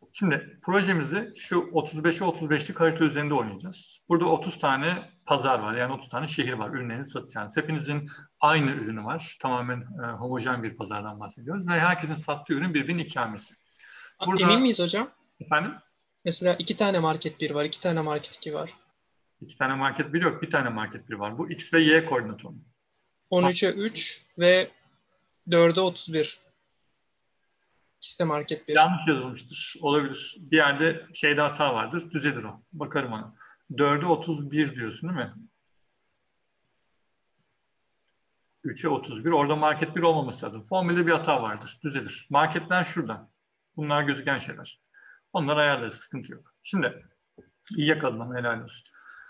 Şimdi projemizi şu 35'e 35'lik harita üzerinde oynayacağız. Burada 30 tane pazar var. Yani 30 tane şehir var. Ürünlerinizi satacağınız. Hepinizin aynı ürünü var. Tamamen homojen bir pazardan bahsediyoruz. Ve herkesin sattığı ürün birbirinin ikamesi. Emin Burada miyiz hocam? efendim Mesela iki tane market bir var, iki tane market 2 var. iki tane market bir yok. Bir tane market bir var. Bu X ve Y koordinatı. 13'e 3 ve 4'e 31. İkisi de market bir. Yanlış yazılmıştır. Olabilir. Bir yerde şeyde hata vardır. Düzelir o. Bakarım ona. 4'e 31 diyorsun değil mi? 3'e 31. Orada market bir olmaması lazım. Formülde bir hata vardır. Düzelir. Marketler şurada. Bunlar gözüken şeyler. Onları ayarlarız. Sıkıntı yok. Şimdi iyi yakaladın. Helal olsun.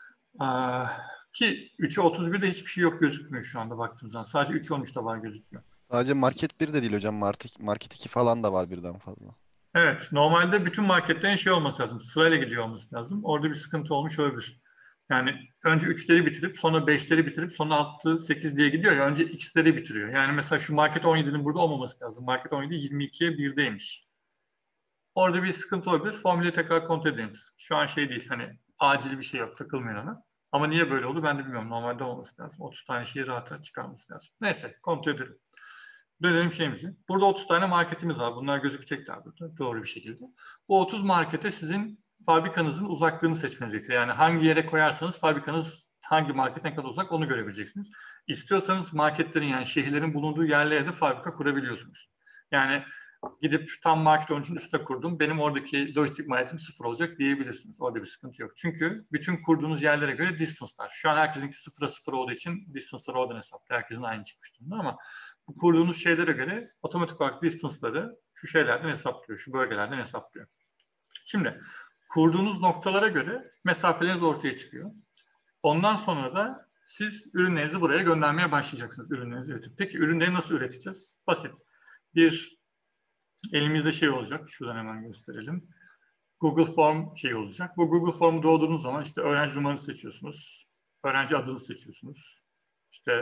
Ki 3'e 31'de hiçbir şey yok gözükmüyor şu anda baktığımızdan. Sadece 3'e 13'te var gözüküyor. Sadece market bir de değil hocam. Market 2 falan da var birden fazla. Evet, normalde bütün marketlerin şey olması lazım, sırayla gidiyor olması lazım. Orada bir sıkıntı olmuş olabilir. Yani önce 3'leri bitirip, sonra 5'leri bitirip, sonra 6, 8 diye gidiyor ya, önce X'leri bitiriyor. Yani mesela şu market 17'nin burada olmaması lazım. Market 17 22'ye 1'deymiş. Orada bir sıkıntı olabilir. Formülü tekrar kontrol edelim. Şu an şey değil, hani acil bir şey yok, takılmayın ona. Ama niye böyle oldu ben de bilmiyorum. Normalde olması lazım. 30 tane şeyi rahat rahat çıkarması lazım. Neyse, kontrol edelim. Dönelim şeyimize. Burada 30 tane marketimiz var. Bunlar gözükecekler burada doğru bir şekilde. Bu 30 markete sizin fabrikanızın uzaklığını seçmeniz gerekiyor. Yani hangi yere koyarsanız fabrikanız hangi marketten kadar uzak onu görebileceksiniz. İstiyorsanız marketlerin yani şehirlerin bulunduğu yerlere de fabrika kurabiliyorsunuz. Yani gidip tam market 13'ün üstüne kurdum. Benim oradaki lojistik maliyetim sıfır olacak diyebilirsiniz. Orada bir sıkıntı yok. Çünkü bütün kurduğunuz yerlere göre distance'lar. Şu an herkesinki sıfıra sıfır olduğu için distance'ları oradan hesaplıyor. Herkesin aynı çıkmış durumda ama bu kurduğunuz şeylere göre otomatik olarak distance'ları şu şeylerden hesaplıyor. Şu bölgelerden hesaplıyor. Şimdi kurduğunuz noktalara göre mesafeleriniz ortaya çıkıyor. Ondan sonra da siz ürünlerinizi buraya göndermeye başlayacaksınız. Ürünlerinizi üretip. Peki ürünleri nasıl üreteceğiz? Basit. Bir elimizde şey olacak. Şuradan hemen gösterelim. Google Form şey olacak. Bu Google Form'u doldurduğunuz zaman işte öğrenci numaranızı seçiyorsunuz. Öğrenci adını seçiyorsunuz. İşte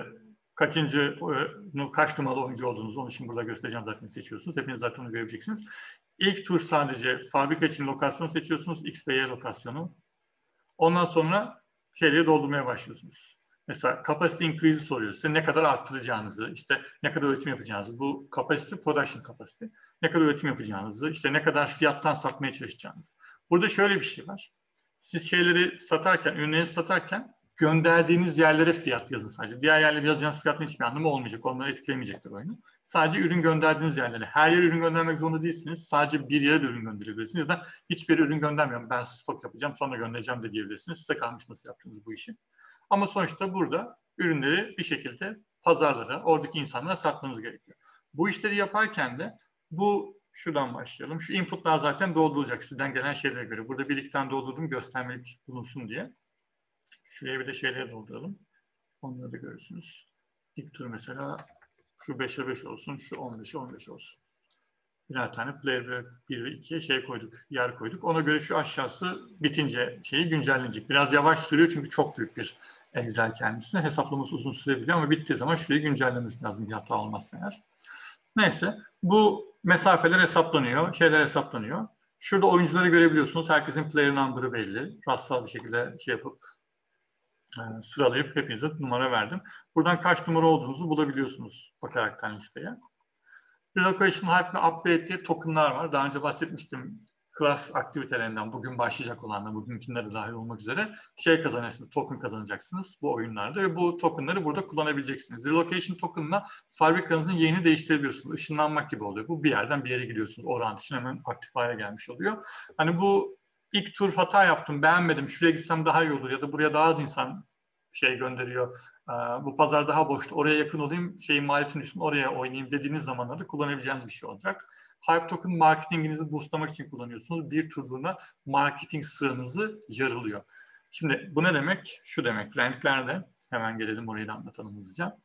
kaç numaralı oyuncu olduğunuzu onu şimdi burada göstereceğim zaten seçiyorsunuz. Hepiniz zaten onu görebileceksiniz. İlk tur sadece fabrika için lokasyon seçiyorsunuz. X ve Y lokasyonu. Ondan sonra şeyleri doldurmaya başlıyorsunuz. Mesela capacity increase'i soruyor. Size ne kadar arttıracağınızı, işte ne kadar üretim yapacağınızı, bu capacity, production capacity, ne kadar üretim yapacağınızı, işte ne kadar fiyattan satmaya çalışacağınızı. Burada şöyle bir şey var. Siz şeyleri satarken, ürünleri satarken gönderdiğiniz yerlere fiyat yazın sadece. Diğer yerlere yazacağınız fiyatın hiçbir anlamı olmayacak. Onları etkilemeyecektir oyunu. Sadece ürün gönderdiğiniz yerlere. Her yere ürün göndermek zorunda değilsiniz. Sadece bir yere de ürün gönderebilirsiniz. Ya da hiçbir ürün göndermiyorum. Ben stok yapacağım sonra göndereceğim de diyebilirsiniz. Size kalmış nasıl yaptığınız bu işi. Ama sonuçta burada ürünleri bir şekilde pazarlara, oradaki insanlara satmanız gerekiyor. Bu işleri yaparken de bu şuradan başlayalım. Şu inputlar zaten doldurulacak sizden gelen şeylere göre. Burada bir iki tane doldurdum göstermelik bulunsun diye. Şuraya bir de şeyleri dolduralım. Onları da görürsünüz. İlk tur mesela şu 5'e 5 olsun, şu 15'e 15 olsun. Birer tane player 1 ve 2'ye şey koyduk, yer koyduk. Ona göre şu aşağısı bitince şeyi güncellenecek. Biraz yavaş sürüyor çünkü çok büyük bir Excel kendisi. Hesaplaması uzun sürebiliyor ama bittiği zaman şurayı güncellemesi lazım bir hata olmazsa eğer. Neyse bu mesafeler hesaplanıyor, şeyler hesaplanıyor. Şurada oyuncuları görebiliyorsunuz. Herkesin player number'ı belli. Rastsal bir şekilde şey yapıp sıralayıp hepinize numara verdim. Buradan kaç numara olduğunuzu bulabiliyorsunuz bakaraktan listeye. Relocation Hype ve Upgrade diye tokenlar var. Daha önce bahsetmiştim class aktivitelerinden bugün başlayacak olanlar, bugünkünler de dahil olmak üzere şey kazanırsınız, token kazanacaksınız bu oyunlarda ve bu tokenları burada kullanabileceksiniz. Relocation token'la fabrikanızın yerini değiştirebiliyorsunuz. Işınlanmak gibi oluyor. Bu bir yerden bir yere gidiyorsunuz. O rant için hemen aktif hale gelmiş oluyor. Hani bu ilk tur hata yaptım, beğenmedim, şuraya gitsem daha iyi olur ya da buraya daha az insan şey gönderiyor. Bu pazar daha boştu. Oraya yakın olayım, şeyin maliyetin üstüne oraya oynayayım dediğiniz zamanlarda kullanabileceğiniz bir şey olacak. Hype Token marketinginizi boostlamak için kullanıyorsunuz. Bir turluğuna marketing sıranızı yarılıyor. Şimdi bu ne demek? Şu demek. Renklerde hemen gelelim orayı da anlatalım hızlıca.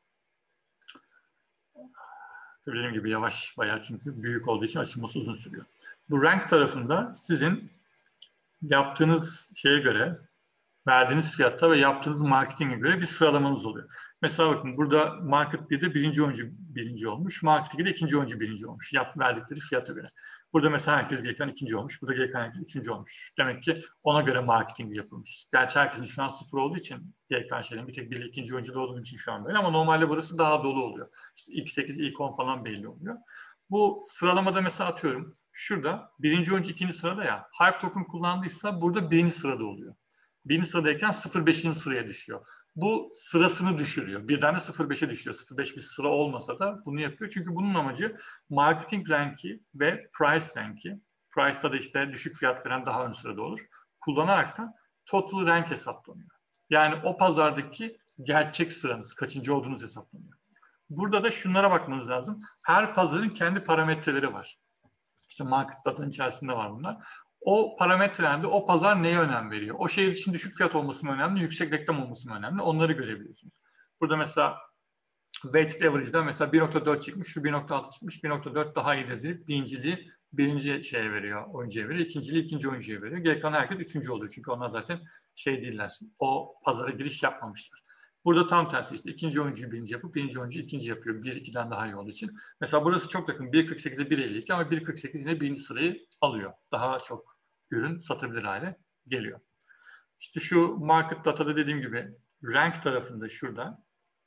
Dediğim gibi yavaş bayağı çünkü büyük olduğu için açılması uzun sürüyor. Bu renk tarafında sizin yaptığınız şeye göre verdiğiniz fiyatta ve yaptığınız marketinge göre bir sıralamanız oluyor. Mesela bakın burada Market 1'de birinci oyuncu birinci olmuş. Market 2'de ikinci oyuncu birinci olmuş. Verdikleri fiyata göre. Burada mesela herkes gereken ikinci olmuş. Burada gereken herkes üçüncü olmuş. Demek ki ona göre marketing yapılmış. Gerçi herkesin şu an sıfır olduğu için gereken şeylerin bir tek bir ikinci oyuncu da olduğu için şu an böyle. Ama normalde burası daha dolu oluyor. İşte ilk 8, ilk 10 falan belli oluyor. Bu sıralamada mesela atıyorum. Şurada birinci oyuncu ikinci sırada ya. Hype token kullandıysa burada birinci sırada oluyor. Birinci sıradayken 0,5. sıraya düşüyor. Bu sırasını düşürüyor. Birden de 0,5'e düşüyor. 0,5 bir sıra olmasa da bunu yapıyor. Çünkü bunun amacı marketing ranki ve price ranki. Price'da da işte düşük fiyat veren daha ön sırada olur. Kullanarak da total rank hesaplanıyor. Yani o pazardaki gerçek sıranız, kaçıncı olduğunuz hesaplanıyor. Burada da şunlara bakmanız lazım. Her pazarın kendi parametreleri var. İşte market data'nın içerisinde var bunlar. O parametrelerde o pazar neye önem veriyor? O şehir için düşük fiyat olması mı önemli, yüksek reklam olması mı önemli? Onları görebiliyorsunuz. Burada mesela weighted average'da mesela 1.4 çıkmış, şu 1.6 çıkmış, 1.4 daha iyi dedi. Birinciliği birinci şeye veriyor, oyuncuya veriyor. İkinciliği ikinci oyuncuya veriyor. Geri kalan herkes üçüncü oluyor. Çünkü onlar zaten şey değiller. O pazara giriş yapmamışlar. Burada tam tersi işte ikinci oyuncuyu birinci yapıp birinci oyuncuyu ikinci yapıyor. 1-2'den daha iyi olduğu için. Mesela burası çok yakın. 1.48'e 1.52 ama 1.48 yine birinci sırayı alıyor. Daha çok ürün satabilir hale geliyor. İşte şu market data'da dediğim gibi rank tarafında şurada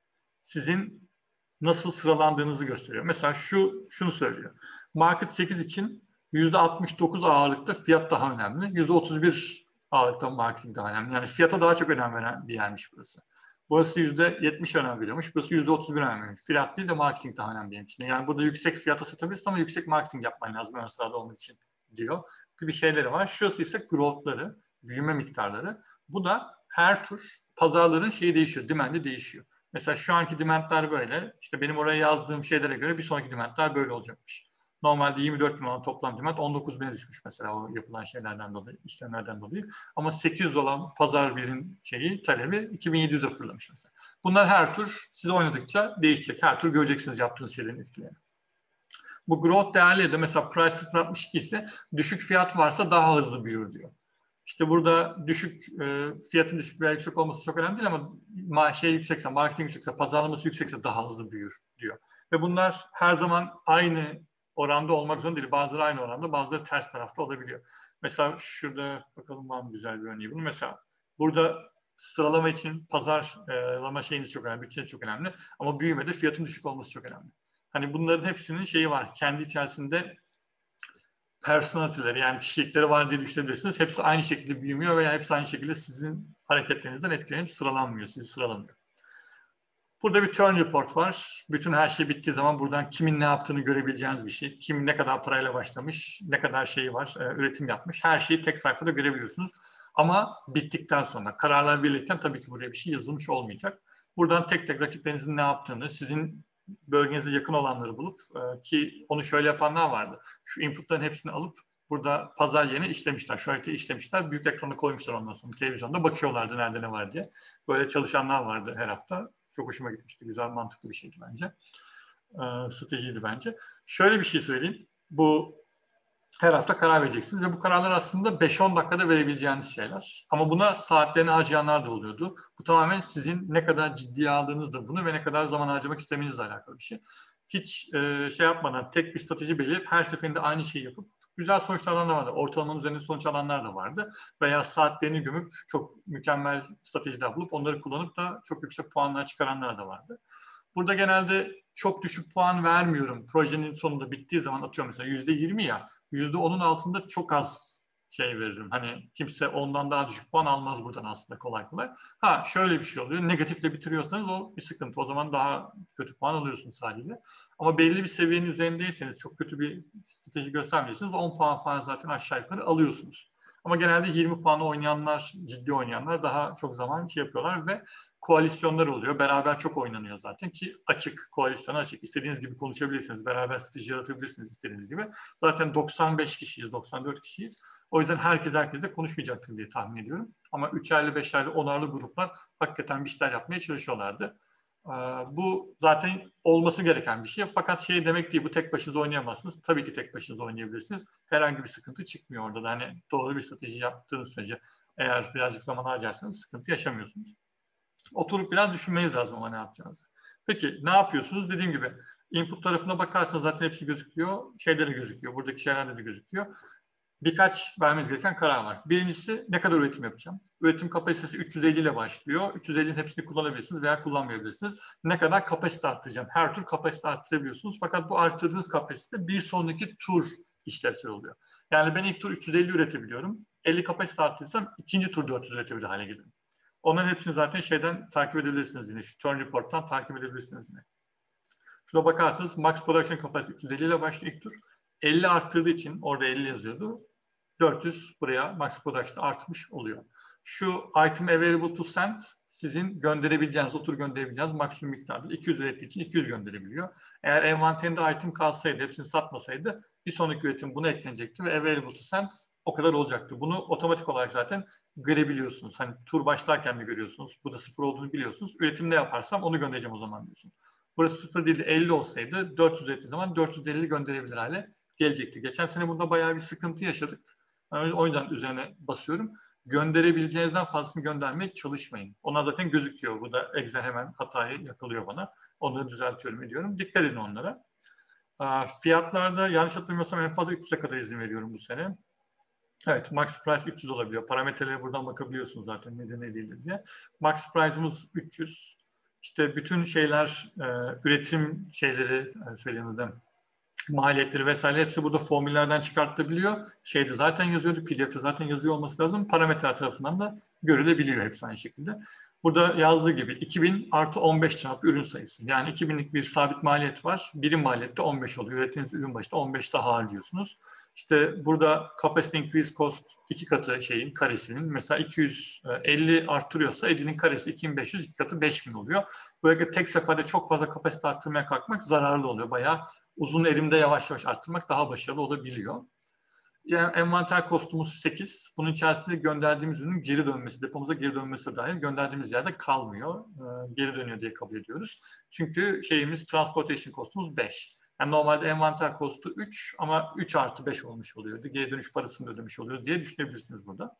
sizin nasıl sıralandığınızı gösteriyor. Mesela şunu söylüyor. Market 8 için %69 ağırlıkta fiyat daha önemli. %31 ağırlıkta marketing daha önemli. Yani fiyata daha çok önem veren bir yermiş burası. Burası %70 önem veriyormuş. Burası %31 önem veriyormuş. Fiyat değil de marketing daha önemli benim için. Yani burada yüksek fiyata satabilirsin ama yüksek marketing yapman lazım ön sırada olmak için diyor. Bir şeyleri var. Şurası ise growth'ları, büyüme miktarları. Bu da her tur pazarların şeyi değişiyor. Demand'i değişiyor. Mesela şu anki demandler böyle. İşte benim oraya yazdığım şeylere göre bir sonraki demandler böyle olacakmış. Normalde 24 bin olan toplam demand 19 bine düşmüş mesela o yapılan şeylerden dolayı, işlemlerden dolayı. Ama 800 olan pazar birin talebi 2700'e fırlamış mesela. Bunlar her tur size oynadıkça değişecek. Her tur göreceksiniz yaptığınız şeylerin etkilerini. Bu growth değerli de mesela price 0.62 ise düşük fiyat varsa daha hızlı büyür diyor. İşte burada fiyatın düşük veya yüksek olması çok önemli değil ama yüksekse, marketing yüksekse, pazarlaması yüksekse daha hızlı büyür diyor. Ve bunlar her zaman aynı oranda olmak zorunda değil. Bazıları aynı oranda, bazıları ters tarafta olabiliyor. Mesela şurada bakalım var mı güzel bir örneği bunu. Mesela burada sıralama için pazarlama şeyiniz çok önemli, bütçeniz çok önemli. Ama büyümede fiyatın düşük olması çok önemli. Hani bunların hepsinin şeyi var. Kendi içerisinde personality'leri yani kişilikleri var diye düşünebilirsiniz. Hepsi aynı şekilde büyümüyor veya hepsi aynı şekilde sizin hareketlerinizden etkilenip sıralanmıyor. Sizi sıralamıyor. Burada bir turn report var. Bütün her şey bittiği zaman buradan kimin ne yaptığını görebileceğiniz bir şey. Kim ne kadar parayla başlamış, ne kadar şeyi var, üretim yapmış. Her şeyi tek sayfada görebiliyorsunuz. Ama bittikten sonra, kararlar verilirken tabii ki buraya bir şey yazılmış olmayacak. Buradan tek tek rakiplerinizin ne yaptığını, sizin bölgenize yakın olanları bulup ki onu şöyle yapanlar vardı. Şu inputların hepsini alıp burada pazar yerine işlemişler. Şu haritayı işlemişler. Büyük ekrana koymuşlar ondan sonra. Televizyonda bakıyorlardı nerede ne var diye. Böyle çalışanlar vardı her hafta. Çok hoşuma gitmişti. Güzel, mantıklı bir şeydi bence. Stratejiydi bence. Şöyle bir şey söyleyeyim. Bu her hafta karar vereceksiniz ve bu kararlar aslında 5-10 dakikada verebileceğiniz şeyler. Ama buna saatlerini harcayanlar da oluyordu. Bu tamamen sizin ne kadar ciddiye aldığınızla bunu ve ne kadar zaman harcamak istemenizle alakalı bir şey. Hiç şey yapmadan tek bir strateji belirleyip her seferinde aynı şeyi yapıp güzel sonuçlar alanlar vardı. Ortalamanın üzerinde sonuç alanlar da vardı. Veya saatlerini gömüp çok mükemmel stratejiler bulup onları kullanıp da çok yüksek puanlar çıkaranlar da vardı. Burada genelde çok düşük puan vermiyorum. Projenin sonunda bittiği zaman atıyorum mesela %20 ya. %10'un altında çok az şey veririm. Hani kimse ondan daha düşük puan almaz buradan aslında kolay kolay. Şöyle bir şey oluyor. Negatifle bitiriyorsanız o bir sıkıntı. O zaman daha kötü puan alıyorsunuz sadece. Ama belli bir seviyenin üzerindeyseniz çok kötü bir strateji göstermeyeceksiniz. 10 puan falan zaten aşağı yukarı alıyorsunuz. Ama genelde 20 puanı oynayanlar, ciddi oynayanlar daha çok zaman şey yapıyorlar ve koalisyonlar oluyor. Beraber çok oynanıyor zaten ki açık, koalisyona açık. İstediğiniz gibi konuşabilirsiniz, beraber strateji yaratabilirsiniz istediğiniz gibi. Zaten 95 kişiyiz, 94 kişiyiz. O yüzden herkes herkesle konuşmayacaktır diye tahmin ediyorum. Ama 3'erli, 5'erli, 10'arlı gruplar hakikaten bir şeyler yapmaya çalışıyorlardı. Bu zaten olması gereken bir şey. Fakat şey demek değil, bu tek başınıza oynayamazsınız. Tabii ki tek başınıza oynayabilirsiniz. Herhangi bir sıkıntı çıkmıyor orada da. Hani doğru bir strateji yaptığınız sürece Eğer birazcık zaman harcarsanız sıkıntı yaşamıyorsunuz. Oturup biraz düşünmeniz lazım ama ne yapacağınızı. Peki ne yapıyorsunuz? Dediğim gibi input tarafına bakarsanız zaten hepsi gözüküyor. Şeyde de gözüküyor. Buradaki şeylerde de gözüküyor. Birkaç vermeniz gereken karar var. Birincisi ne kadar üretim yapacağım? Üretim kapasitesi 350 ile başlıyor. 350'nin hepsini kullanabilirsiniz veya kullanmayabilirsiniz. Ne kadar kapasite arttıracağım? Her tur kapasite arttırabiliyorsunuz. Fakat bu arttırdığınız kapasite bir sonraki tur işlevsel oluyor. Yani ben ilk tur 350 üretebiliyorum. 50 kapasite arttırsam ikinci tur 400 üretebilir hale gelirim. Onların hepsini zaten şeyden takip edebilirsiniz yine. Şu Turn Report'tan takip edebilirsiniz yine. Şuna bakarsanız Max Production Capacity 350 ile başlıyor ilk tur. 50 arttırdığı için orada 50 yazıyordu. 400 buraya Max Production artmış oluyor. Şu item available to send sizin gönderebileceğiniz, o tur gönderebileceğiniz maksimum miktardır. 200 ürettiği için 200 gönderebiliyor. Eğer envanterinde item kalsaydı, hepsini satmasaydı bir sonraki üretim buna eklenecekti ve available to send o kadar olacaktı. Bunu otomatik olarak zaten görebiliyorsunuz. Hani tur başlarken de görüyorsunuz. Burada sıfır olduğunu biliyorsunuz. Üretim ne yaparsam onu göndereceğim o zaman diyorsunuz. Burası 0 değil de 50 olsaydı 400 ürettiği zaman 450 gönderebilir hale gelecekti. Geçen sene burada bayağı bir sıkıntı yaşadık. O yüzden üzerine basıyorum. Gönderebileceğinizden fazlasını göndermeye çalışmayın. Ona zaten gözüküyor. Bu da Excel hemen hatayı yakalıyor bana. Onları düzeltiyorum ediyorum. Dikkat edin onlara. Fiyatlarda yanlış hatırlamıyorsam en fazla 300'e kadar izin veriyorum bu sene. Evet, max price 300 olabiliyor. Parametrelere buradan bakabiliyorsunuz zaten nedir ne değildir diye. Max price'ımız 300. İşte bütün şeyler, üretim şeyleri söyleyeyim de maliyetleri vesaire hepsi burada formüllerden çıkartılabiliyor. Şeyde zaten yazıyordu, PDF'de zaten yazıyor olması lazım. Parametreler tarafından da görülebiliyor hepsi aynı şekilde. Burada yazdığı gibi 2000 artı 15 çarpı ürün sayısı. Yani 2000'lik bir sabit maliyet var. Birim maliyette 15 oluyor. Ürettiğiniz ürün başta 15 daha harcıyorsunuz. İşte burada capacity increase cost 2 katı şeyin karesinin. Mesela 250 arttırıyorsa 50'nin karesi 2500, 2 katı 5000 oluyor. Böyle tek seferde çok fazla kapasite arttırmaya kalkmak zararlı oluyor. Bayağı uzun erimde yavaş yavaş arttırmak daha başarılı olabiliyor. Yani envanter kostumuz 8. Bunun içerisinde gönderdiğimiz ürünün geri dönmesi, depomuza geri dönmesi dahil gönderdiğimiz yerde kalmıyor. Geri dönüyor diye kabul ediyoruz. Çünkü transportation kostumuz 5. Yani normalde envanter kostu 3 ama 3 artı 5 olmuş oluyordu. Geri dönüş parasını ödemiş oluyoruz diye düşünebilirsiniz burada.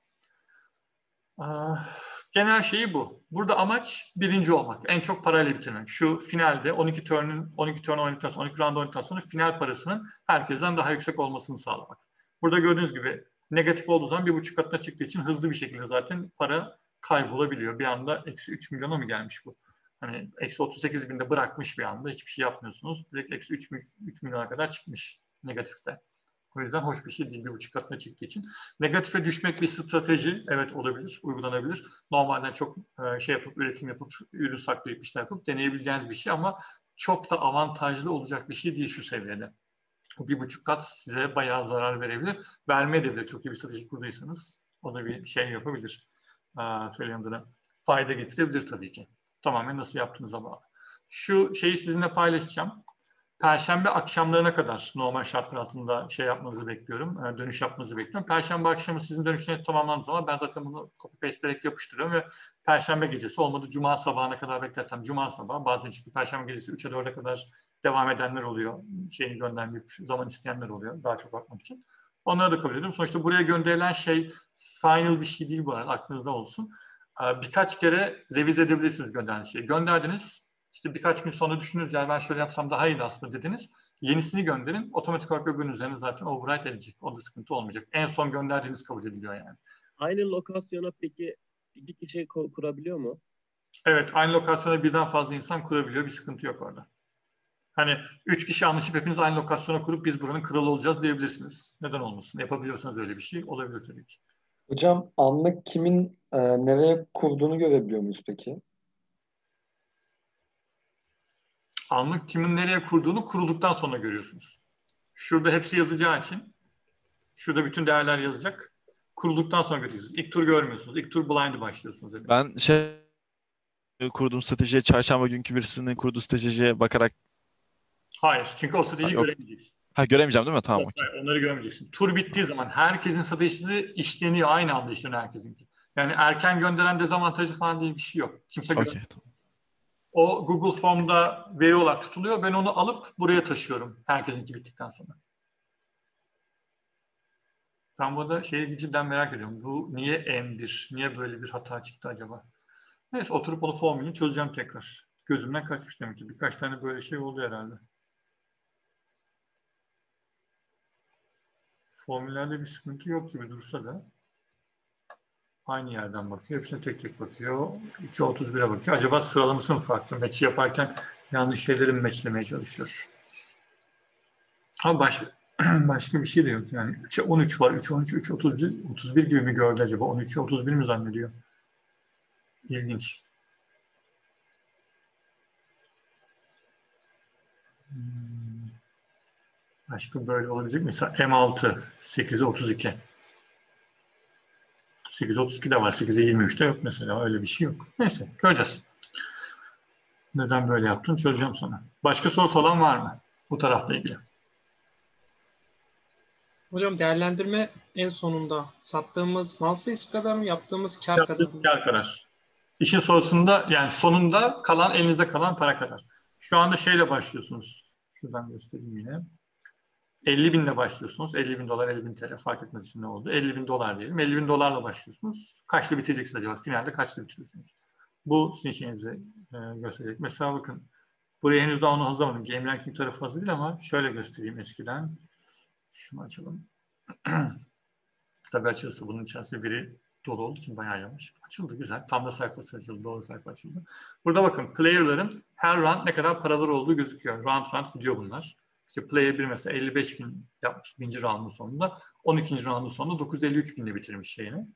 Genel şeyi bu. Burada amaç birinci olmak. En çok parayla bitirmek. Şu finalde 12 turn oynadıktan sonra, 12 round oynadıktan sonra final parasının herkesten daha yüksek olmasını sağlamak. Burada gördüğünüz gibi negatif olduğu zaman 1,5 katına çıktığı için hızlı bir şekilde zaten para kaybolabiliyor. Bir anda eksi 3 milyona mı gelmiş bu? Hani eksi 38 binde bırakmış bir anda. Hiçbir şey yapmıyorsunuz. Direkt eksi 3 milyona kadar çıkmış negatifte. O yüzden hoş bir şey değil 1,5 katına çıktığı için. Negatife düşmek bir strateji, evet olabilir, uygulanabilir. Normalde çok üretim yapıp, ürün saklayıp işler yapıp deneyebileceğiniz bir şey ama çok da avantajlı olacak bir şey değil şu seviyede. 1,5 kat size bayağı zarar verebilir. Vermeye de bile çok iyi bir strateji kurduysanız o da bir şey yapabilir. Söyleyeyim adına fayda getirebilir tabii ki. Tamamen nasıl yaptığınıza bağlı. Şu şeyi sizinle paylaşacağım. Perşembe akşamlarına kadar normal şartlar altında yapmanızı bekliyorum. Dönüş yapmanızı bekliyorum. Perşembe akşamı sizin dönüşleriniz tamamlandığı zaman ben zaten bunu copy pasteleyerek yapıştırıyorum ve Perşembe gecesi olmadı Cuma sabahına kadar beklersem Cuma sabahı bazen çünkü Perşembe gecesi 3'e 4'e kadar devam edenler oluyor. Şeyini göndermeyip zaman isteyenler oluyor daha çok bakmak için. Onları da kabul ediyorum. Sonuçta buraya gönderilen şey final bir şey değil bu arada aklınızda olsun. Birkaç kere revize edebilirsiniz gönderdiğiniz şeyi. Gönderdiniz. İşte birkaç gün sonra düşündünüz yani ben şöyle yapsam daha iyiydi aslında dediniz. Yenisini gönderin. Otomatik olarak öbürünün üzerine zaten override edecek. O da sıkıntı olmayacak. En son gönderdiğiniz kabul ediliyor yani. Aynı lokasyona peki iki kişi kurabiliyor mu? Evet, aynı lokasyona birden fazla insan kurabiliyor. Bir sıkıntı yok orada. Hani 3 kişi anlaşıp hepiniz aynı lokasyona kurup biz buranın kralı olacağız diyebilirsiniz. Neden olmasın? Yapabiliyorsanız öyle bir şey olabilir tabii ki. Hocam anlık kimin nereye kurduğunu görebiliyor muyuz peki? Anlık kimin nereye kurduğunu kurulduktan sonra görüyorsunuz. Şurada hepsi yazacağı için şurada bütün değerler yazacak. Kurulduktan sonra görüyorsunuz. İlk tur görmüyorsunuz. İlk tur blind başlıyorsunuz. Yani. Ben kurduğum stratejiye çarşamba günkü birisinin kurduğu stratejiye bakarak Hayır. Çünkü o stratejiyi göremeyeceksin. Göremeyeceğim değil mi? Tamam. Evet, onları görmeyeceksin. Tur bittiği zaman herkesin stratejisi işleniyor. Aynı anda işleniyor herkesinki. Yani erken gönderen dezavantajı falan diye bir şey yok. Kimse görmüyor. Tamam. O Google Form'da veri olarak tutuluyor. Ben onu alıp buraya taşıyorum. Herkesinki bittikten sonra. Ben burada şeyi cidden merak ediyorum. Bu niye M1? Niye böyle bir hata çıktı acaba? Neyse oturup onu formülünü çözeceğim tekrar. Gözümden kaçmış demek ki. Birkaç tane böyle şey oldu herhalde. Formüllerde bir sıkıntı yok gibi dursa da aynı yerden bakıyor. Hepsine tek tek bakıyor. 3'e 31'e bakıyor. Acaba sıralaması mı farklı? Match'i yaparken yanlış şeyleri mi matchlemeye çalışıyor? Ama başka bir şey de yok. Yani 3'e 13 var. 3'e 13, 3'e 31 gibi mi gördü acaba? 13'e 31 mi zannediyor? İlginç. Başka böyle olabilecek mi? Mesela M6, 8'e 32. 8'e 32 de var. 8'e 23 de yok mesela. Öyle bir şey yok. Neyse göreceğiz. Neden böyle yaptın çözeceğim sonra. Başka soru falan var mı bu tarafla ilgili? Hocam değerlendirme en sonunda sattığımız mal sayısı kadar mı, yaptığımız kar kadar mı? Kar kadar. İşin sonunda yani sonunda kalan elinizde kalan para kadar. Şu anda şeyle başlıyorsunuz. Şuradan göstereyim yine. 50 binle başlıyorsunuz. 50 bin dolar, 50 bin TL fark etmez için ne oldu. 50 bin dolar diyelim. 50 bin dolarla başlıyorsunuz. Kaçta bitireceksiniz acaba? Finalde kaçta bitiriyorsunuz? Bu sizin işinizi gösterecek. Mesela bakın buraya henüz daha onu hazırlamadım. Game ranking tarafı hazır değil ama şöyle göstereyim eskiden. Şunu açalım. Tabii açılırsa bunun içerisinde biri dolu olduğu için bayağı yavaş. Açıldı güzel. Tam da sayfası açıldı. Doğru sayfa açıldı. Burada bakın player'ların her round ne kadar paraları olduğu gözüküyor. Round gidiyor bunlar. İşte player 1 mesela 55 bin yapmış 1000. roundun sonunda. 12. roundun sonunda 953 binle bitirmiş şeyini.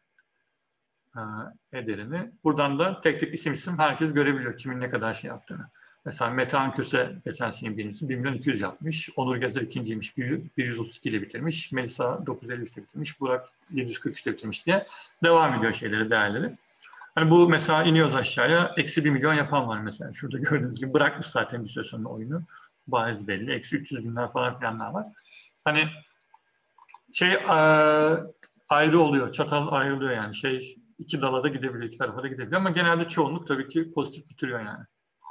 Ederini. Buradan da tek tek isim herkes görebiliyor kimin ne kadar şey yaptığını. Mesela Metehan Köse geçen senenin birincisi 1 milyon 200 yapmış. Onur Gezer ikinciymiş 132 ile bitirmiş. Melisa 953'te bitirmiş. Burak 743'te bitirmiş diye devam ediyor şeyleri, değerleri. Hani bu mesela iniyoruz aşağıya. Eksi 1 milyon yapan var mesela. Şurada gördüğünüz gibi bırakmış zaten bir süre sonra oyunu. Bariz belli. Eksi 300 binler falan filanlar var. Hani şey ayrı oluyor. Çatal ayrılıyor yani. Şey iki dala da gidebiliyor, iki tarafa da gidebiliyor. Ama genelde çoğunluk tabii ki pozitif bitiriyor yani.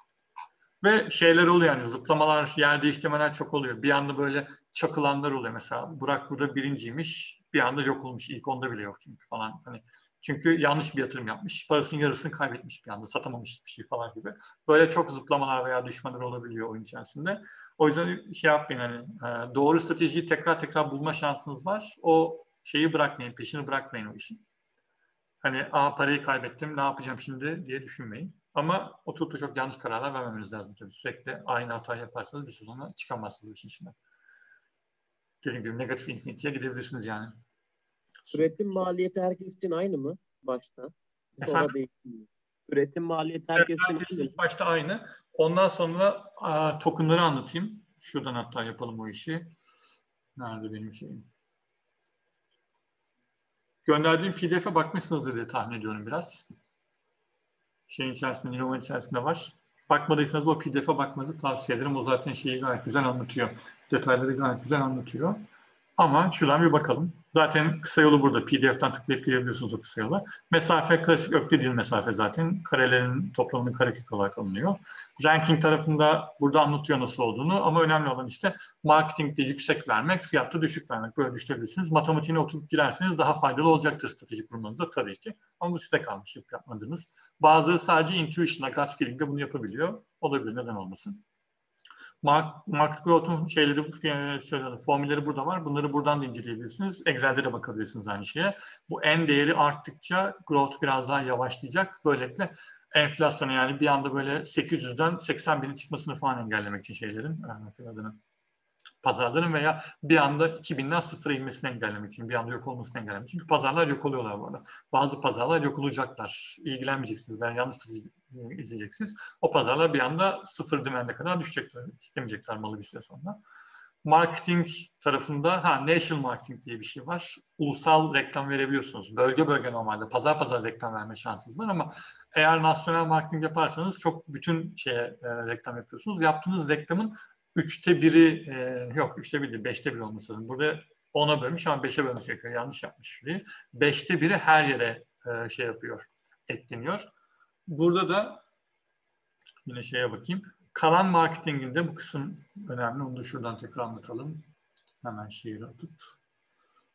Ve şeyler oluyor yani zıplamalar, yer değiştirmeler çok oluyor. Bir anda böyle çakılanlar oluyor mesela. Burak burada birinciymiş, bir anda yok olmuş. İlk onda bile yok çünkü falan. Hani çünkü yanlış bir yatırım yapmış. Parasının yarısını kaybetmiş bir anda. Satamamış bir şey falan gibi. Böyle çok zıplamalar veya düşmeler olabiliyor oyun içerisinde. O yüzden şey yapmayın hani doğru stratejiyi tekrar tekrar bulma şansınız var. O şeyi bırakmayın, peşini bırakmayın o işin. Hani parayı kaybettim ne yapacağım şimdi diye düşünmeyin. Ama oturup da çok yanlış kararlar vermemeniz lazım tabii. Sürekli aynı hatayı yaparsanız bir süre sonra çıkamazsınız bu işin içinden. Dediğim gibi negatif infinity'ye gidebilirsiniz yani. Üretim maliyeti herkes için aynı mı başta? Sonra değişiyor. Üretim maliyeti herkes için aynı mı? İlk başta aynı. Ondan sonra tokenları anlatayım. Şuradan hatta yapalım o işi. Nerede benim şeyim? Gönderdiğim PDF'e bakmışsınızdır diye tahmin ediyorum biraz. Şeyin içerisinde, Ninovan içerisinde var. Bakmadıysanız o PDF'e bakmanızı tavsiye ederim. O zaten şeyi gayet güzel anlatıyor. Detayları gayet güzel anlatıyor. Ama şuradan bir bakalım. Zaten kısa yolu burada. PDF'den tıklayıp girebiliyorsunuz o kısa yola. Mesafe klasik öklidil mesafe zaten. Karelerin toplamının karekök olarak alınıyor. Ranking tarafında burada anlatıyor nasıl olduğunu ama önemli olan işte marketingde yüksek vermek, fiyatta düşük vermek. Böyle düşünebilirsiniz. Matematiğine oturup girerseniz daha faydalı olacaktır strateji kurmanızda tabii ki. Ama bu size kalmış yapmadığınız. Bazıları sadece intuition'la, gut feeling'de bunu yapabiliyor. Olabilir, neden olmasın. Market Growth'un formülleri burada var. Bunları buradan da inceleyebilirsiniz. Excel'de de bakabilirsiniz aynı şeye. Bu en değeri arttıkça growth biraz daha yavaşlayacak. Böylelikle enflasyonu yani bir anda böyle 800'den 80 binin çıkmasını falan engellemek için şeylerin mesela pazarların veya bir anda 2000'den sıfıra inmesini engellemek için, bir anda yok olmasını engellemek için. Çünkü pazarlar yok oluyorlar bu arada. Bazı pazarlar yok olacaklar. İlgilenmeyeceksiniz veya yanlış izleyeceksiniz. O pazarlar bir anda sıfır dümende kadar düşecekler. İstemeyecekler malı bir süre sonra. Marketing tarafında national marketing diye bir şey var. Ulusal reklam verebiliyorsunuz. Bölge bölge normalde pazar reklam verme şansınız var ama eğer nasyonel marketing yaparsanız çok bütün reklam yapıyorsunuz. Yaptığınız reklamın 1/3 yok 1/3 değil 1/5 olması lazım. Burada 10'a bölmüş ama 5'e bölmesi gerekiyor. Yanlış yapmış şurayı. 1/5 her yere yapıyor, ekleniyor. Burada da yine şeye bakayım. Kalan marketinginde bu kısım önemli. Onu da şuradan tekrar anlatalım. Hemen şehir atıp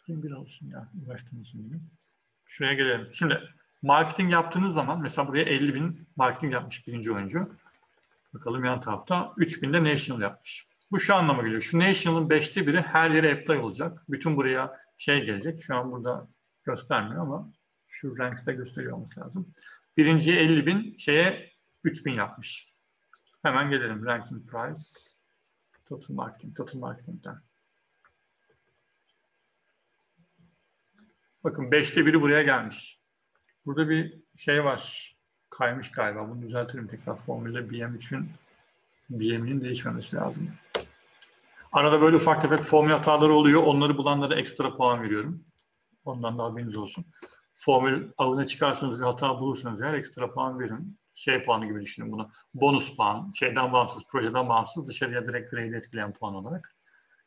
Spring 1 olsun ya. Uğraştığımız gibi. Şuraya gelelim. Şimdi marketing yaptığınız zaman mesela buraya 50.000 marketing yapmış birinci oyuncu. Bakalım yan tarafta 3.000 de national yapmış. Bu şu anlama geliyor. Şu national'ın 5'te biri her yere apply olacak. Bütün buraya şey gelecek. Şu an burada göstermiyor ama şu rank'te gösteriyor olması lazım. Birinciye 50.000, şeye 3.000 yapmış. Hemen gelelim. Ranking price. Total marketing'den. Bakın 5'te biri buraya gelmiş. Burada bir şey var. Kaymış galiba. Bunu düzeltelim tekrar. Formülle BM3'ün BM'inin değişmemesi lazım. Arada böyle ufak tefek formül hataları oluyor. Onları bulanlara ekstra puan veriyorum. Ondan da haberiniz olsun. Formül avına çıkarsanız bir hata bulursanız eğer ekstra puan verin. Şey puanı gibi düşünün bunu. Bonus puan, şeyden bağımsız, projeden bağımsız, dışarıya direkt grade'i etkileyen puan olarak.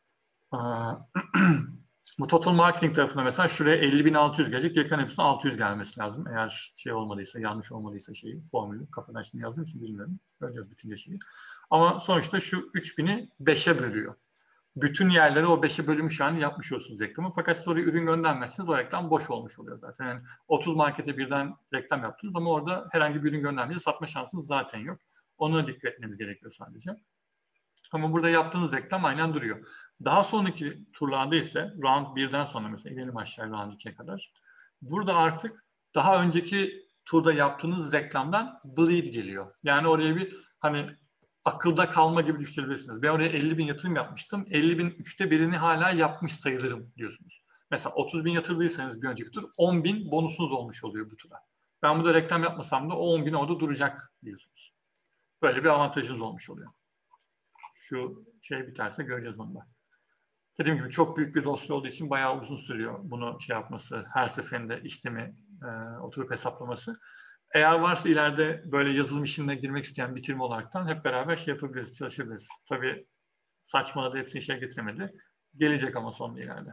Bu total marketing tarafına mesela şuraya 50.600 gelecek. Yakın hepsine 600 gelmesi lazım. Eğer şey olmadıysa, yanlış olmadıysa şeyi, formülü. Kafadan şimdi yazdığım için bilmiyorum. Göreceğiz bütün şeyi. Ama sonuçta şu 3.000'i 5'e bölüyor. Bütün yerleri o 5'e bölünmüş halini yapmış olursunuz reklamı. Fakat sonra ürün göndermezseniz o reklam boş olmuş oluyor zaten. Yani 30 markete birden reklam yaptınız ama orada herhangi bir ürün göndermeyince satma şansınız zaten yok. Ona dikkat etmeniz gerekiyor sadece. Ama burada yaptığınız reklam aynen duruyor. Daha sonraki turlarda ise round 1'den sonra mesela inelim aşağı round 2'ye kadar. Burada artık daha önceki turda yaptığınız reklamdan bleed geliyor. Yani oraya bir hani akılda kalma gibi düşünebilirsiniz. Ben oraya 50.000 yatırım yapmıştım. 50.000 3'te birini hala yapmış sayılırım diyorsunuz. Mesela 30.000 yatırdıysanız bir önceki tur 10.000 bonusunuz olmuş oluyor bu tura. Ben burada reklam yapmasam da o 10.000 orada duracak diyorsunuz. Böyle bir avantajınız olmuş oluyor. Şu şey biterse göreceğiz onu da. Dediğim gibi çok büyük bir dosya olduğu için bayağı uzun sürüyor bunu şey yapması, her seferinde işlemi oturup hesaplaması. Eğer varsa ileride böyle yazılım işine girmek isteyen bir firma olaraktan hep beraber şey yapabiliriz, çalışabiliriz. Tabii saçmaladı, hepsini işe getiremedi. Gelecek ama sonunda ileride.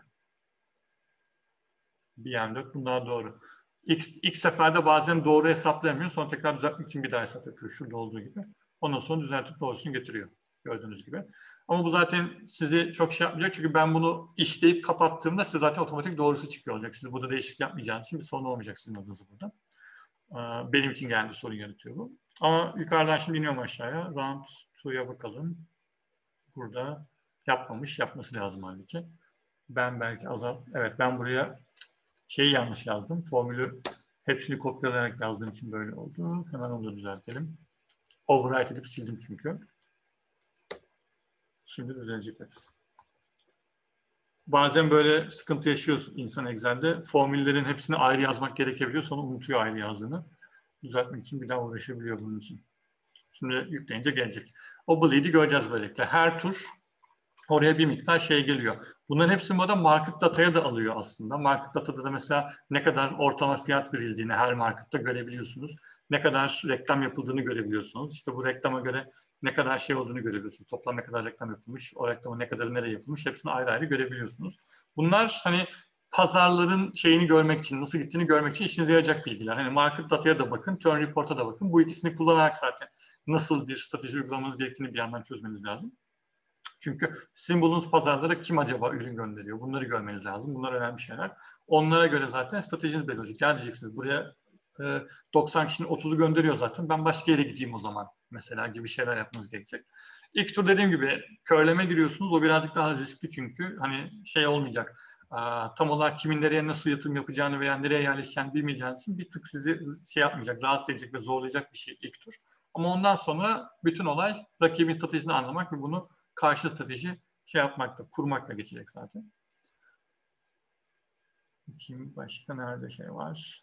BM4 bunlar doğru. İlk seferde bazen doğru hesaplayamıyor. Sonra tekrar düzeltmek için bir daha hesap yapıyor. Şurada olduğu gibi. Ondan sonra düzeltip doğrusunu getiriyor. Gördüğünüz gibi. Ama bu zaten sizi çok şey yapmayacak. Çünkü ben bunu işleyip kapattığımda size zaten otomatik doğrusu çıkıyor olacak. Siz burada değişiklik yapmayacağınız için bir sorun olmayacak sizin adınıza burada. Benim için geldi sorun yaratıyor bu. Ama yukarıdan şimdi iniyorum aşağıya. Round 2'ya bakalım. Burada yapmamış. Yapması lazım halbuki. Ben belki evet ben buraya şeyi yanlış yazdım. Formülü hepsini kopyalayarak yazdığım için böyle oldu. Hemen onu da düzeltelim. Overwrite edip sildim çünkü. Şimdi düzelecek hepsi. Bazen böyle sıkıntı yaşıyoruz insan Excel'de. Formüllerin hepsini ayrı yazmak gerekebiliyor. Sonra unutuyor ayrı yazdığını. Düzeltmek için bir daha uğraşabiliyor bunun için. Şimdi yükleyince gelecek. O bleed'i göreceğiz böylelikle. Her tur oraya bir miktar şey geliyor. Bunların hepsini burada market data'ya da alıyor aslında. Market data'da da mesela ne kadar ortalama fiyat verildiğini her markette görebiliyorsunuz. Ne kadar reklam yapıldığını görebiliyorsunuz. İşte bu reklama göre ne kadar şey olduğunu görebiliyorsunuz. Toplam ne kadar reklam yapılmış, o reklamın ne kadarı nereye yapılmış hepsini ayrı ayrı görebiliyorsunuz. Bunlar hani pazarların şeyini görmek için, nasıl gittiğini görmek için işinize yarayacak bilgiler. Hani market data'ya da bakın, turn report'a da bakın. Bu ikisini kullanarak zaten nasıl bir strateji uygulamanız gerektiğini bir yandan çözmeniz lazım. Çünkü sizin bulunduğunuz pazarlara kim acaba ürün gönderiyor? Bunları görmeniz lazım. Bunlar önemli şeyler. Onlara göre zaten stratejiniz belli olacak. Ya diyeceksiniz buraya 90 kişinin 30'u gönderiyor zaten. Ben başka yere gideyim o zaman mesela gibi şeyler yapmanız gerekecek. İlk tur dediğim gibi körleme giriyorsunuz. O birazcık daha riskli çünkü hani şey olmayacak. Tam olarak kimin nereye nasıl yatırım yapacağını veya nereye yerleşeceğini bilmeyeceğiniz için bir tık sizi şey yapmayacak, rahatsız edecek ve zorlayacak bir şey ilk tur. Ama ondan sonra bütün olay rakibin stratejisini anlamak ve bunu karşı strateji şey yapmakla, kurmakla geçecek zaten. Bakayım başka nerede şey var?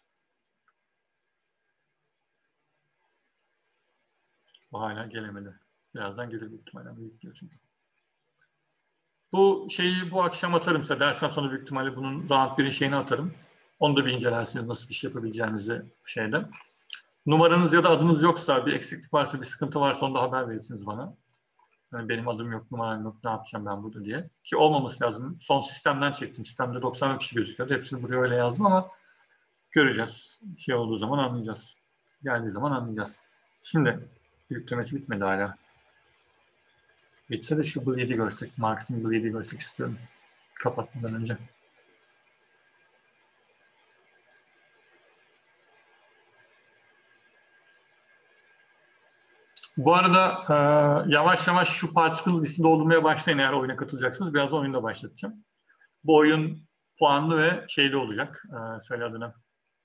Bu hala gelemedi. Birazdan gelir büyük ihtimalle. Yüklüyor çünkü. Bu şeyi bu akşam atarım size. Dersten sonra büyük ihtimalle bunun round 1'in şeyini atarım. Onu da bir incelersiniz nasıl bir şey yapabileceğinizi şeyden. Numaranız ya da adınız yoksa, bir eksiklik varsa, bir sıkıntı varsa onu da haber verirsiniz bana. Yani benim adım yok, numaram yok, ne yapacağım ben burada diye. Ki olmaması lazım. Son sistemden çektim. Sistemde 90 kişi gözüküyordu. Hepsini buraya öyle yazdım ama göreceğiz. Şey olduğu zaman anlayacağız. Geldiği zaman anlayacağız. Şimdi yüklemesi bitmedi hala. Bitse de şu bleed'i görsek, marketing bleed'i görsek istiyorum. Kapatmadan önce. Bu arada yavaş yavaş şu participant listi doldurmaya başlayın eğer oyuna katılacaksınız. Biraz oyunu da başlatacağım. Bu oyun puanlı ve şeyli olacak. Söyle adını.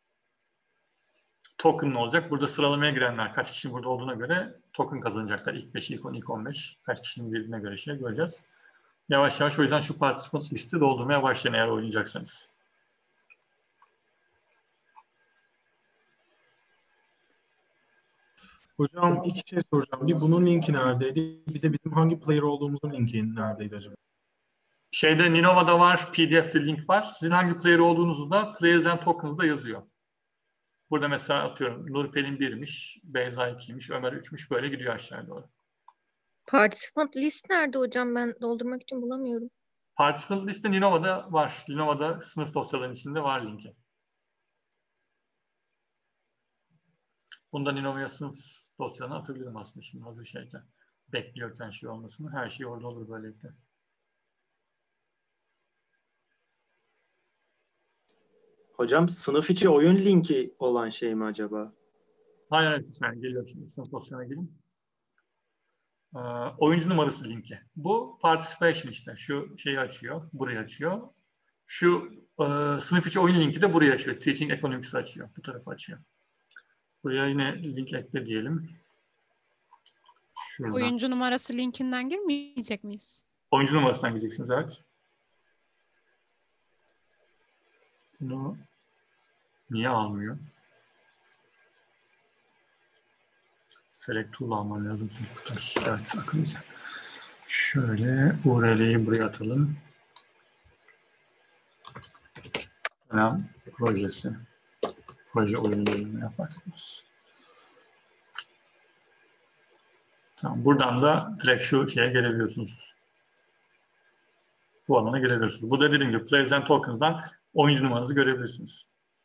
Token'lı olacak. Burada sıralamaya girenler kaç kişi burada olduğuna göre token kazanacaklar. İlk 5, ilk 10, ilk 15. Kaç kişinin girdiğine göre şey göreceğiz. Yavaş yavaş o yüzden şu participant listi doldurmaya başlayın eğer oynayacaksanız. Hocam iki şey soracağım. Bir bunun linki neredeydi? Bir de bizim hangi player olduğumuzun linki neredeydi acaba? Şeyde Ninova'da var, PDF'de link var. Sizin hangi player olduğunuzu da Players and Tokens'da yazıyor. Burada mesela atıyorum Nurpelin 1'miş, Beyza 2'ymiş, Ömer 3'müş böyle gidiyor aşağıya doğru. Participant list nerede hocam? Ben doldurmak için bulamıyorum. Participant liste Ninova'da var. Ninova'da sınıf dosyalarının içinde var linki. Bunda Ninova'ya sınıf dosyalarını atabilirim aslında şimdi hazır şeyken. Bekliyorken şey olmasını. Her şey orada olur böylelikle. Hocam sınıf içi oyun linki olan şey mi acaba? Hayır, yani geliyorum şimdi sınıf dosyana gelin. Oyuncu numarası linki. Bu participation işte. Şu şeyi açıyor, burayı açıyor. Şu sınıf içi oyun linki de burayı açıyor. Teaching Economics'i açıyor. Bu tarafı açıyor. Buraya yine link ekle diyelim. Şuradan. Oyuncu numarası linkinden girmeyecek miyiz? Oyuncu numarasından gideceksiniz, evet. Bunu niye almıyor? Select tool alman lazım çünkü. Evet, akıllıca. Şöyle URL'yi buraya atalım. Selam projesi. Proje oyunlarını yaparız. Tamam, buradan da direkt şu şeye gelebiliyorsunuz. Bu alana gelebiliyorsunuz. Burada dediğim gibi Players and Tokens'dan oyuncu numaranızı görebilirsiniz.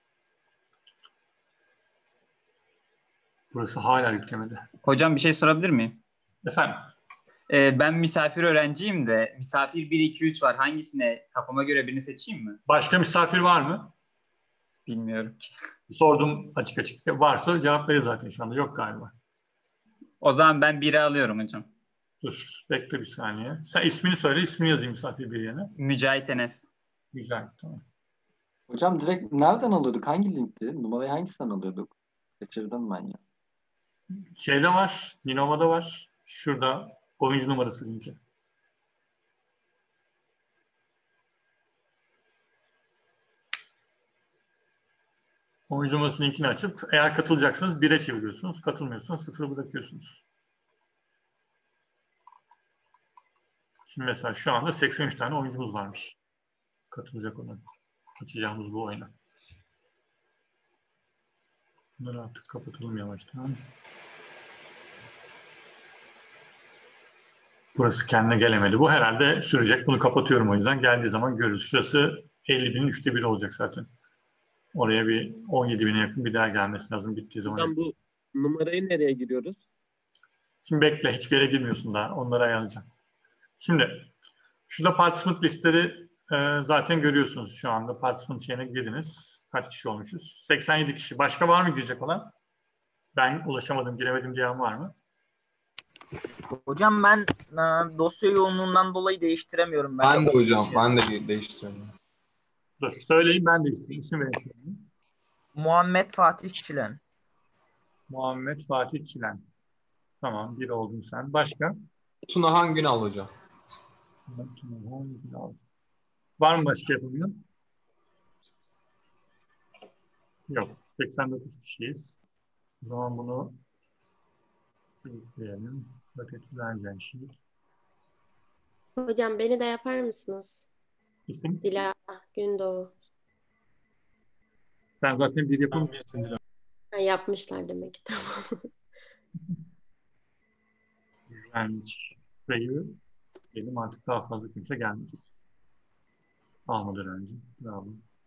Burası hala yüklemedi. Hocam bir şey sorabilir miyim? Efendim? Ben misafir öğrenciyim de misafir 1, 2, 3 var. Hangisine kafama göre birini seçeyim mi? Başka misafir var mı? Bilmiyorum ki. Sordum açık açık. Varsa cevap verir zaten şu anda. Yok galiba. O zaman ben 1'i alıyorum hocam. Dur. Bekle bir saniye. Sen ismini söyle. İsmini yazayım misafir bir yerine. Mücahit Enes. Güzel. Tamam. Hocam direkt nereden alıyorduk? Hangi linkti? Numarayı hangisinden alıyorduk? Getirdim ben ya. Şeyde var. Ninova'da var. Şurada oyuncu numarası linki. Oyuncu numarası linkini açıp eğer katılacaksanız 1'e çeviriyorsunuz. Katılmıyorsanız 0'ı bırakıyorsunuz. Şimdi mesela şu anda 83 tane oyuncumuz varmış. Katılacak olan. Açacağımız bu oyuna. Bunları artık kapatalım yavaştan. Burası kendine gelemedi. Bu herhalde sürecek. Bunu kapatıyorum o yüzden. Geldiği zaman görürüz. Şurası 50.000'in 3'te 1'i olacak zaten. Oraya bir 17.000'e yakın bir daha gelmesi lazım bittiği zaman. Hocam bu numarayı nereye giriyoruz? Şimdi bekle. Hiçbir yere girmiyorsun daha. Onları ayarlayacağım. Şimdi şurada participant listeleri zaten görüyorsunuz şu anda. Participant şeyine girdiniz. Kaç kişi olmuşuz? 87 kişi. Başka var mı girecek olan? Ben ulaşamadım, giremedim diyen var mı? Hocam ben dosya yoğunluğundan dolayı değiştiremiyorum. Ben de hocam. Ben de değiştiremiyorum. Dur. Söyleyin ben değiştireyim. İsim verin şimdi. Muhammed Fatih Çilen. Muhammed Fatih Çilen. Tamam. Bir oldun sen. Başka? Tunahan Günal hocam. Var mı başka yapımcı? Yok. 89 kişiyiz. O zaman bunu ekleyelim. Paketlerden şey. Hocam beni de yapar mısınız? İsim? Dila Gündoğu. Sen zaten bir yapım. Ha, yapmışlar demek ki. Tamam. Range'ı benim artık daha fazla kimse gelmeyecek. Almadan önce. Bravo.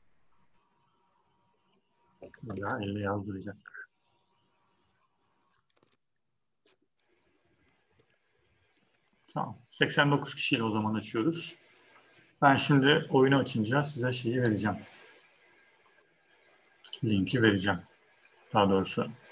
Daha elle yazdıracak. Tamam. 89 kişiyle o zaman açıyoruz. Ben şimdi oyunu açınca size şeyi vereceğim. Linki vereceğim. Daha doğrusu